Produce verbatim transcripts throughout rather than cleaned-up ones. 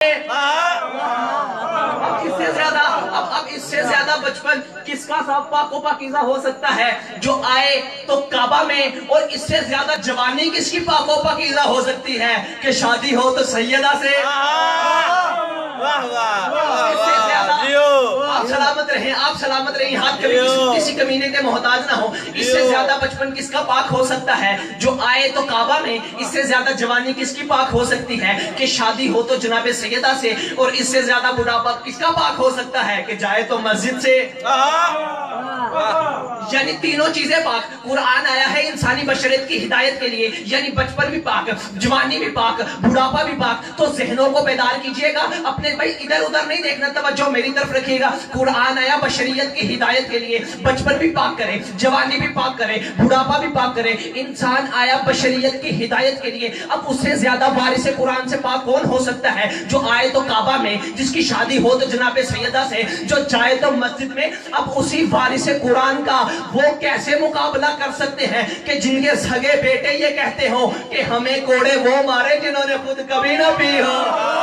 اب اس سے زیادہ اب اب اس سے زیادہ بچپن کس کا صاحب پاک و پاکیزہ ہو سکتا ہے جو آئے تو کعبہ میں، اور اس سے زیادہ جوانی کس کی پاک و پاکیزہ ہو سکتی ہے کہ شادی ہو تو سیدہ سے۔ اس سے زیادہ آپ سلامت رہیں، آپ سلامت رہیں، ہاتھ کبھی کسی کمینے کے محتاج نہ ہو۔ اس سے زیادہ بچپن کس کا پاک ہو سکتا ہے جو آئے تو کعبہ میں، اس سے زیادہ جوانی کس کی پاک ہو سکتی ہے کہ شادی ہو تو جناب سیدہ سے، اور اس سے زیادہ بڑھاپا کس کا پاک ہو سکتا ہے کہ جائے تو مسجد سے۔ یعنی تینوں چیزیں پاک۔ قرآن آیا ہے انسانی بشریت کی ہدایت کے لیے، یعنی بچپن بھی پاک، جوانی بھی پاک، بڑھاپا بھی پاک۔ تو ذہنوں کو بیدار کیجئے گا، اپنے بھائی ادھر ادھر نہیں دیکھنا، توجہ میری طرف رکھیے گا۔ قرآن آیا بشریت کی ہدایت کے لیے، بچپن بھی پاک کرے، جوانی بھی پاک کرے، بڑھاپا بھی پاک کرے۔ انسان آیا بشریت کی ہدایت کے لیے، اب اس سے زیادہ وارث قرآن سے پاک کون ہو سکتا ہے جو آئے تو کعبہ میں، جس کی شادی ہو تو جناب سیدہ سے، جو جائے تو مسجد میں۔ اب اسی وارث قرآن کا وہ کیسے مقابلہ کر سکتے ہیں کہ جن کے سگے بیٹے یہ کہتے ہوں کہ ہمیں کوڑے وہ مارے جنہوں نے خود کبھی نہ پی ہو۔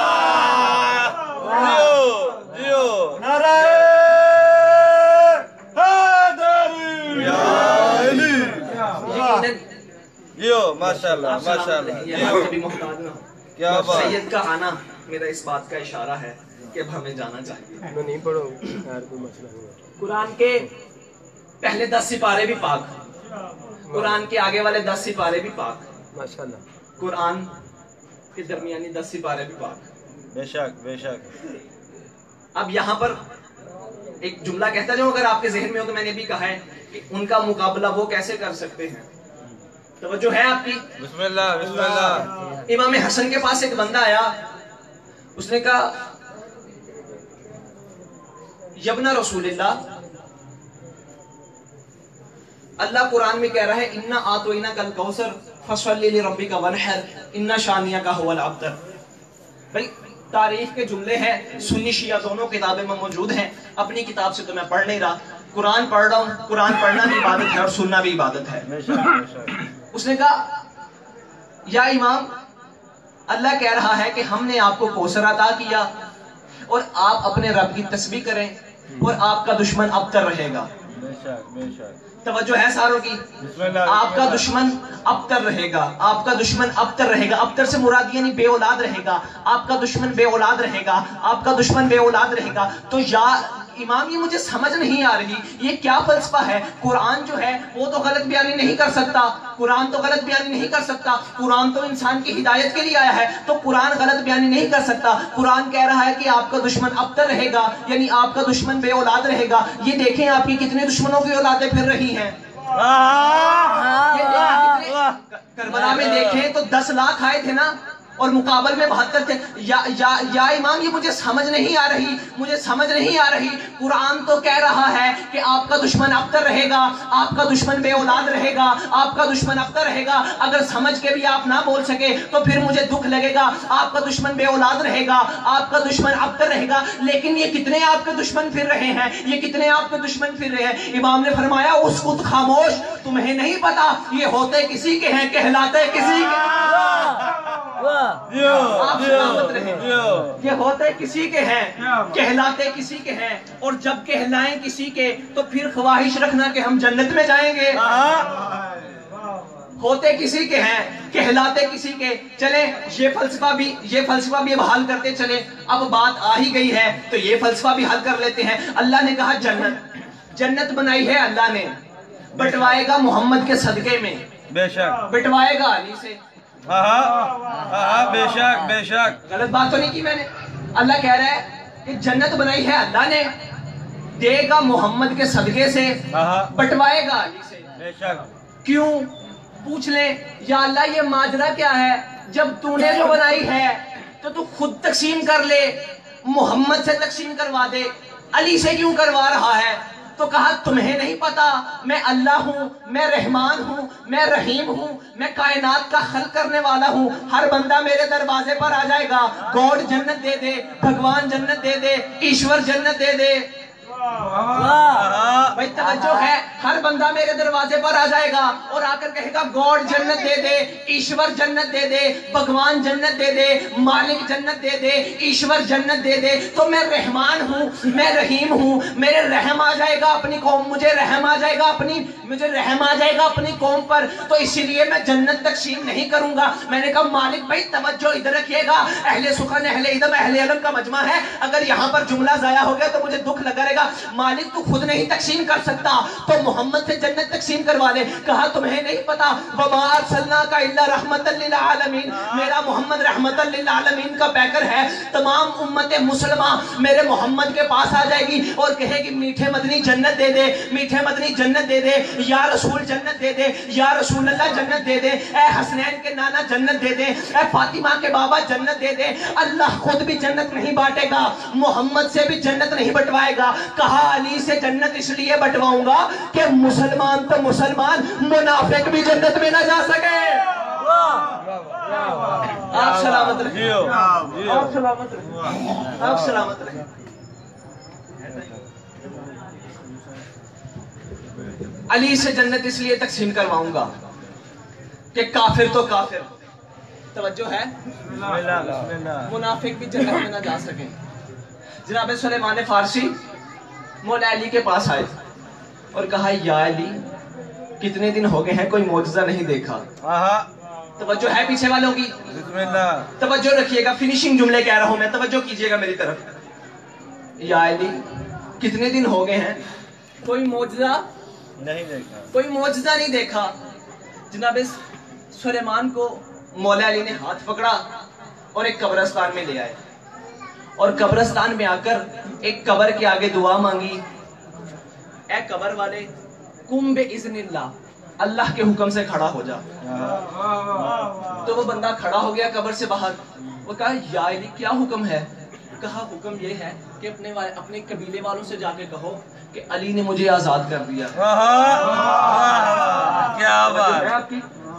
ماشاءاللہ ماشاءاللہ کیا بات۔ سید کا آنا میرا اس بات کا اشارہ ہے کہ اب ہمیں جانا چاہیے۔ میں نہیں پڑھوں یار، کوئی مسئلہ نہیں۔ قرآن کے پہلے دس سپارے بھی پاک، قرآن کے آگے والے دس سپارے بھی پاک، ماشاءاللہ، قرآن کے درمیانی دس سپارے بھی پاک۔ بے شک بے شک۔ اب یہاں پر ایک جملہ کہتا جو اگر آپ کے ذہن میں ہو تو میں نے بھی کہا ہے کہ ان کا مقابلہ وہ کیسے کر سکتے ہیں۔ توجہ ہے آپ کی؟ بسم اللہ بسم اللہ۔ امام حسن کے پاس ایک بندہ آیا، اس نے کہا یبن رسول اللہ، اللہ قرآن میں کہہ رہا ہے اِنَّا آتَوْنَاكَ الْكَوْثَرَ فَصَلِّ لِرَبِّكَ وَانْحَرْ اِنَّ شَانِئَكَ هُوَ الْأَبْتَرُ۔ بھئی تاریخ کے جملے ہیں، سنی شیعہ دونوں کتابیں میں موجود ہیں، اپنی کتاب سے تو میں پڑھ نہیں رہا، قرآن پڑھ رہا ہوں۔ قرآن پڑھنا بھی عبادت ہے اور سننا بھی عبادت ہے۔ اس نے کہا یا امام، اللہ کہہ رہا ہے کہ ہم نے آپ کو کوثر عطا کیا اور آپ اپنے رب کی تسبیح کریں اور آپ کا دشمن ابتر رہے گا۔ توجہ ہے ساروں کی؟ آپ کا دشمن ابتر رہے گا، آپ کا دشمن ابتر رہے گا۔ ابتر سے مراد یعنی بے اولاد رہے گا، آپ کا دشمن بے اولاد رہے گا، آپ کا دشمن بے اولاد رہے گا۔ تو یا امام یہ مجھے سمجھ نہیں آ رہی یہ کیا فلسفہ ہے؟ قرآن جو ہے وہ تو غلط بیانی نہیں کر سکتا، قرآن تو غلط بیانی نہیں کر سکتا، قرآن تو انسان کی ہدایت کے لیے آیا ہے، تو قرآن غلط بیانی نہیں کر سکتا۔ قرآن کہہ رہا ہے کہ آپ کا دشمن ابتر رہے گا، یعنی آپ کا دشمن بے اولاد رہے گا۔ یہ دیکھیں آپ کی کتنے دشمنوں کی اولادیں پھر رہی ہیں۔ کربلا میں دیکھیں تو دس لاکھ آئے تھے نا، اور مقابل میں بہتر تھے۔ یا, یا, یا امام یہ مجھے سمجھ نہیں آ رہی، مجھے سمجھ نہیں آ رہی۔ قرآن تو کہہ رہا ہے کہ آپ کا دشمن ابتر رہے گا، آپ کا دشمن بے اولاد رہے گا، آپ کا دشمن ابتر رہے گا۔ اگر سمجھ کے بھی آپ نہ بول سکے تو پھر مجھے دکھ لگے گا۔ آپ کا دشمن بے اولاد رہے گا، آپ کا دشمن ابتر رہے گا، لیکن یہ کتنے آپ کے دشمن پھر رہے ہیں، یہ کتنے آپ کے دشمن پھر رہے ہیں؟ امام نے فرمایا اسکت خاموش، تمہیں نہیں پتا یہ ہوتے کسی کے ہیں، کہلاتے کسی کے ہیں۔ آپ سلامت رہیں، یہ ہوتے کسی کے ہیں، کہلاتے کسی کے ہیں، اور جب کہلائیں کسی کے تو پھر خواہش رکھنا کہ ہم جنت میں جائیں گے۔ ہوتے کسی کے ہیں، کہلاتے کسی کے۔ چلیں یہ فلسفہ بھی یہ فلسفہ بھی اب حل کرتے چلیں، اب بات آ ہی گئی ہے تو یہ فلسفہ بھی حل کر لیتے ہیں۔ اللہ نے کہا جنت جنت بنائی ہے اللہ نے، بٹوائے گا محمد کے صدقے میں، بے شک بٹوائے گا علی سے۔ ہاں بے شک بے شک، غلط بات تو نہیں کی میں نے؟ اللہ کہہ رہا ہے کہ جنت بنائی ہے اللہ نے، دے گا محمد کے صدقے سے، بٹوائے گا علی سے۔ بے شک۔ کیوں؟ پوچھ لیں یا اللہ یہ ماجرا کیا ہے؟ جب تو نے جو بنائی ہے تو تو خود تقسیم کر لے، محمد سے تقسیم کروا دے، علی سے کیوں کروا رہا ہے؟ تو کہا تمہیں نہیں پتا میں اللہ ہوں، میں رحمان ہوں، میں رحیم ہوں، میں کائنات کا خلق کرنے والا ہوں۔ ہر بندہ میرے دروازے پر آ جائے گا، گاڈ جنت دے دے، بھگوان جنت دے دے، ایشور جنت دے دے، بھائی توجہ ہے، ہر بندہ میرے دروازے پر آ جائے گا اور آ کر کہے گا گاڈ جنت دے دے، ایشور جنت دے دے، بھگوان جنت دے دے، مالک جنت دے دے، ایشور جنت دے دے، تو میں رحمان ہوں، میں رحیم ہوں، میرے رحم آ جائے گا اپنی قوم، مجھے رحم آ جائے گا اپنی مجھے رحم آ جائے گا اپنی قوم پر، تو اسی لیے میں جنت تقسیم نہیں کروں گا۔ میں نے کہا مالک بھائی توجہ ادھر رکھیے گا، اہل سخن اہل ادب اہل علم کا مجمع ہے، اگر یہاں پر جملہ ضائع ہو گیا تو مجھے دکھ لگا رہے گا۔ مالک تو خود نہیں تقسیم کر سکتا تو محمد سے جنت تقسیم کروا لے۔ کہا تمہیں نہیں پتا وَمَا أَرْسَلْنَاكَ إِلَّا رَحْمَةً لِّلْعَالَمِينَ، میرا محمد رحمت للعالمین کا پیکر ہے، تمام امت مسلمہ میرے محمد کے پاس آ جائے گی اور کہے گی میٹھے مدنی جنت دے دے، میٹھے مدنی جنت دے دے، یا رسول جنت دے دے، یا رسول اللہ جنت دے دے، اے حسنین کے نانا جنت دے دے، اے فاطمہ کے بابا جنت دے دے۔ اللہ خود بھی جنت نہیں بانٹے گا، محمد سے بھی جنت نہیں بٹوائے گا۔ کہا علی سے جنت اس لیے بٹواؤں گا کہ مسلمان تو مسلمان، منافق بھی جنت میں نہ جا سکے۔ آپ سلامت رہیں، آپ سلامت رہیں، آپ سلامت رہیں۔ علی سے جنت اس لیے تقسیم کرواؤں گا کہ کافر تو کافر، توجہ ہے، منافق بھی جنت میں نہ جا سکے۔ جناب سلیمان فارسی مولا علی کے پاس آئے اور کہا یا علی کتنے دن ہو گئے ہیں کوئی معجزہ نہیں دیکھا۔ توجہ ہے پیچھے والوں کی، توجہ رکھیے گا، فنیشنگ جملے کہہ رہا ہوں میں، توجہ کیجئے گا میری طرف۔ یا علی کتنے دن ہو گئے ہیں کوئی معجزہ نہیں دیکھا، کوئی معجزہ نہیں دیکھا۔ جناب سلیمان کو مولا علی نے ہاتھ پکڑا اور ایک قبرستان میں لے آئے، اور قبرستان میں آ کر ایک قبر کے آگے دعا مانگی، اے قبر والے قم باذن اللہ، اللہ کے حکم سے کھڑا ہو جا۔ تو وہ بندہ کھڑا ہو گیا قبر سے باہر، وہ کہا یا علی کیا حکم ہے؟ کہا حکم یہ ہے کہ اپنے اپنے قبیلے والوں سے جا کے کہو کہ علی نے مجھے آزاد کر دیا۔ کیا بات،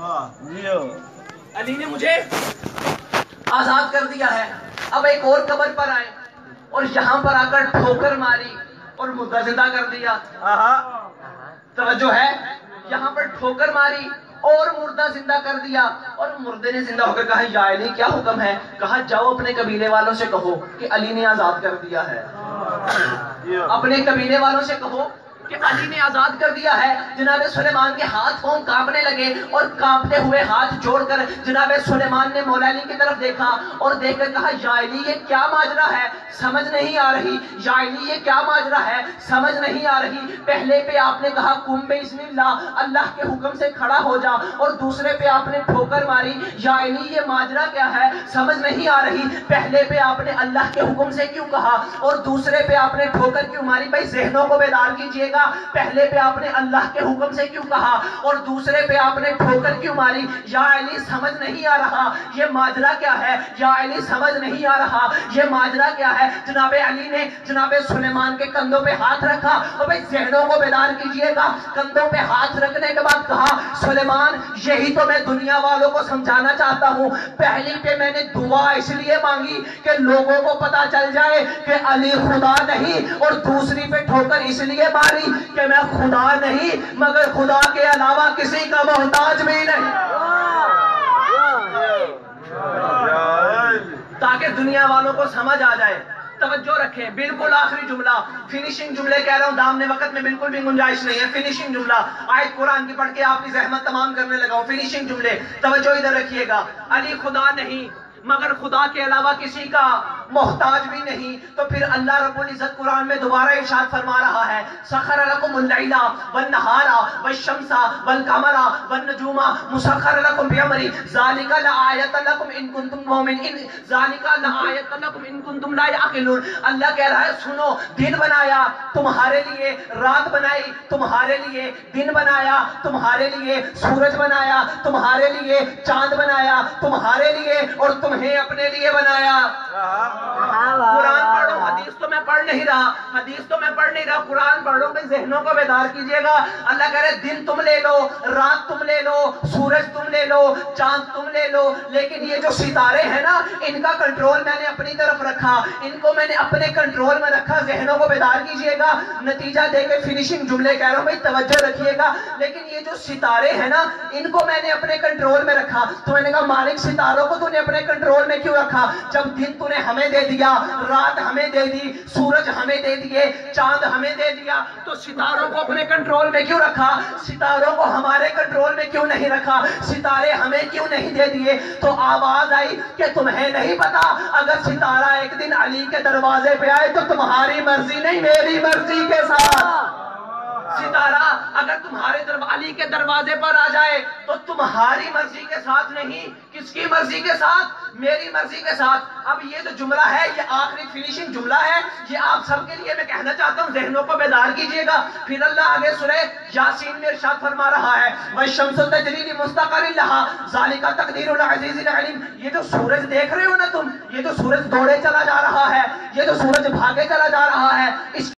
علی نے مجھے آزاد کر دیا ہے۔ اب ایک اور قبر پر آئے اور یہاں پر آ کر ٹھوکر ماری اور مردہ زندہ کر دیا۔ توجہ ہے، یہاں پر ٹھوکر ماری اور مردہ زندہ کر دیا، اور مردے نے زندہ ہو کر کہا یا علی کیا حکم ہے؟ کہا جاؤ اپنے قبیلے والوں سے کہو کہ علی نے آزاد کر دیا ہے۔ اپنے قبیلے والوں سے کہو کہ علی نے آزاد کر دیا ہے۔ جناب سلیمان کے ہاتھ پاؤں کانپنے لگے اور کانپتے ہوئے ہاتھ جوڑ کر جناب سلیمان نے مولا علی کی طرف دیکھا اور دیکھ کر کہا یا علی یہ کیا ماجرا ہے، سمجھ نہیں آ رہی، یا علی یہ کیا ماجرا ہے، سمجھ نہیں آ رہی۔ پہلے پہ آپ نے کہا قم باذن اللہ، اللہ کے حکم سے کھڑا ہو جا، اور دوسرے پہ آپ نے ٹھوکر ماری، یا علی یہ ماجرا کیا ہے، سمجھ نہیں آ رہی۔ پہلے پہ آپ نے اللہ کے حکم سے کیوں کہا اور دوسرے پہ آپ نے ٹھوکر کیوں ماری؟ بھائی ذہنوں کو بیدار کیجئے گا، پہلے پہ آپ نے اللہ کے حکم سے کیوں کہا اور دوسرے پہ آپ نے ٹھوکر کیوں ماری؟ یا علی سمجھ نہیں آ رہا یہ ماجرا کیا ہے، یا علی سمجھ نہیں آ رہا یہ ماجرا کیا ہے۔ جناب علی نے جناب سلیمان کے کندھوں پہ ہاتھ رکھا، اور بھائی ذہنوں کو بیدار کیجئے گا، کندھوں پہ ہاتھ رکھنے کے بعد کہا سلیمان یہی تو میں دنیا والوں کو سمجھانا چاہتا ہوں، پہلی پہ میں نے دعا اس لیے مانگی کہ لوگوں کو پتا چل جائے کہ علی خدا نہیں، اور دوسری پہ ٹھوکر اس لیے ماری کہ میں خدا نہیں مگر خدا کے علاوہ کسی کا محتاج بھی نہیں، تاکہ دنیا والوں کو سمجھ آ جائے۔ توجہ رکھیں، بالکل آخری جملہ، فنیشنگ جملے کہہ رہا ہوں، دامنے وقت میں بالکل بھی گنجائش نہیں ہے۔ فنیشنگ جملہ، آیت قرآن کی پڑھ کے آپ کی زحمت تمام کرنے لگا ہوں۔ فنیشنگ جملے، توجہ ادھر رکھیے گا، علی خدا نہیں مگر خدا کے علاوہ کسی کا محتاج بھی نہیں۔ تو پھر اللہ رب العزت قرآن میں دوبارہ ارشاد فرما رہا ہے سخر لکم اللیل والنہار والشمس والقمر والنجوم مسخر لکم بامری ذالک لآیۃ لکم ان کنتم مؤمنین ذالک لآیۃ لکم ان کنتم لا تعقلون۔ اللہ کہہ رہا ہے سنو، دن بنایا تمہارے لیے، رات بنائی تمہارے لیے، دن بنایا تمہارے لیے، سورج بنایا تمہارے لیے، چاند بنایا تمہارے لیے، اور تمہیں اپنے لیے بنایا۔ قرآن پڑھو، حدیث تو میں پڑھ پڑھ نہیں رہا، حدیث تو میں پڑھ نہیں رہا، قرآن پڑھ رہا ہوں، ذہنوں کو بیدار کیجئے گا۔ اللہ کہہ رہے دن تم لے لو، رات تم لے لو، سورج تم لے لو، چاند تم لے لو، لیکن یہ جو ستارے ہیں نا ان کا کنٹرول میں نے اپنی طرف رکھا، ان کو میں نے اپنے کنٹرول میں رکھا۔ ذہنوں کو بیدار کیجئے گا، نتیجہ دے کے فنیشنگ جملے کہہ رہا ہوں بھائی توجہ رکھیے گا۔ لیکن یہ جو ستارے ہیں نا ان کو میں نے اپنے کنٹرول میں رکھا۔ تو میں نے کہا مالک ستاروں کو تو نے اپنے کنٹرول میں کیوں رکھا؟ جب دن تو نے ہمیں دے دیا، رات ہمیں دے دی، سورج ہمیں دے دیے، چاند ہمیں دے دیا، تو ستاروں کو اپنے کنٹرول میں کیوں رکھا؟ ستاروں کو ہمارے کنٹرول میں کیوں نہیں رکھا؟ ستارے ہمیں کیوں نہیں دے دیے؟ تو آواز آئی کہ تمہیں نہیں پتا اگر ستارہ ایک دن علی کے دروازے پہ آئے تو تمہاری مرضی نہیں میری مرضی کے ساتھ۔ ستارہ اگر تمہارے علی کے دروازے پر آ جائے تو تمہاری مرضی کے ساتھ نہیں، کس کی مرضی کے ساتھ؟ میری مرضی کے ساتھ۔ اب یہ جو جملہ ہے یہ آخری فنیشنگ جملہ ہے، یہ آپ سب کے لیے میں کہنا چاہتا ہوں، ذہنوں کو بیدار کیجئے گا۔ پھر اللہ آگے سورہ یاسین میں ارشاد فرما رہا ہے وَالشَّمْسُ تَجْرِی لِمُسْتَقَرٍ لَہَا ذَلِکَ تَقْدِیرُ الْعَزِیزِ الْعَلِیمِ۔ یہ جو سورج دیکھ رہے ہو نا تم، یہ جو سورج دوڑے چلا جا رہا ہے، یہ جو سورج بھاگے چلا جا رہا ہے، اس